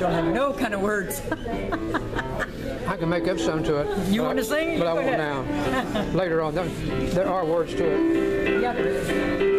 don't have no kind of words. I can make up some to it. You want to sing? But I Go won't ahead. now. Later on, there are words to it. Yeah, there is.